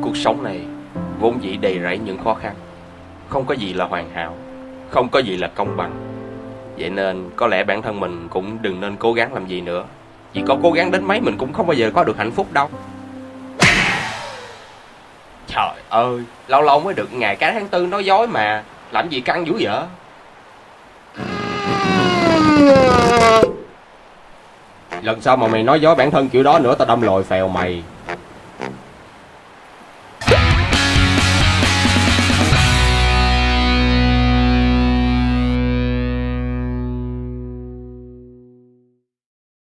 Cuộc sống này vốn dĩ đầy rẫy những khó khăn. Không có gì là hoàn hảo, không có gì là công bằng. Vậy nên có lẽ bản thân mình cũng đừng nên cố gắng làm gì nữa. Vì có cố gắng đến mấy mình cũng không bao giờ có được hạnh phúc đâu. Trời ơi, lâu lâu mới được ngày cái tháng tư nói dối mà. Làm gì căng dữ vậy? Lần sau mà mày nói dối bản thân kiểu đó nữa tao đâm lồi phèo mày.